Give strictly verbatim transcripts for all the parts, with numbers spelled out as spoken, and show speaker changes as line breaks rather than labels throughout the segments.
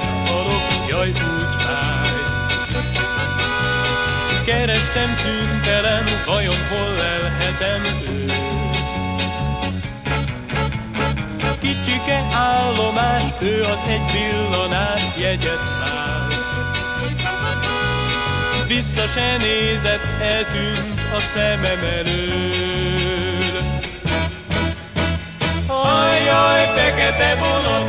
meghalok, jaj, úgy fájt. Kerestem szüntelen, vajon hol lelhetem őt? Kicsike állomás, ő az egy villanás jegyet vált. Vissza se nézett, eltűnt a szemem elől. Ajjaj, fekete vonat,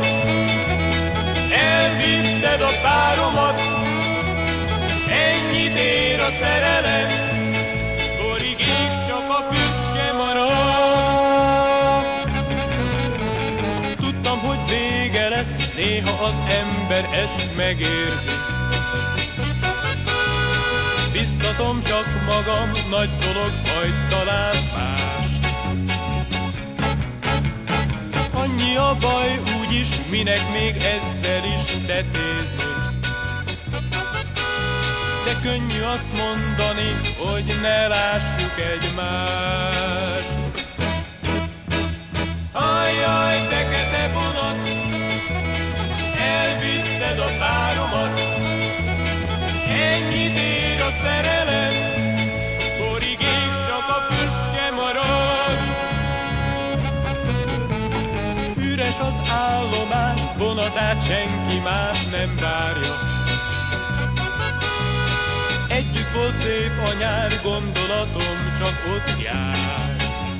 elvitted a páromat, ennyit ér a szerelem, borig és csak a füstje marad. Tudtam, hogy vége lesz, néha az ember ezt megérzi. Biztatom csak magam, nagy dolog, majd találsz mást. Annyi a baj, úgyis, minek még ezzel is tetézni. De könnyű azt mondani, hogy ne lássuk egymást. Ajjaj, fekete vonat, elvitted a páromat, ennyit ér a szerelem, borig és csak a füstje marad. Üres az állomás, vonatát senki más nem várja. Együtt volt szép a nyár, gondolatom csak ott jár.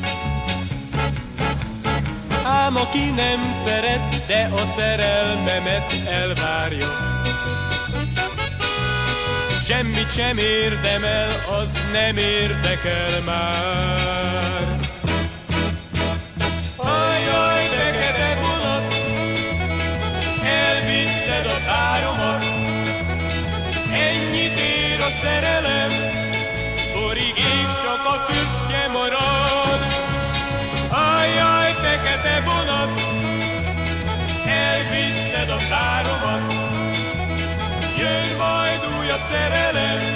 Ám aki nem szeret, de a szerelmemet elvárja. Semmit sem érdemel, az nem érdekel már. Ajjaj, fekete vonat, elvitted a páromat, ennyit ér a szerelem, borig és csak a füstje marad. Ajjaj, fekete vonat, elvitted a páromat, jön majd újabb szerelem,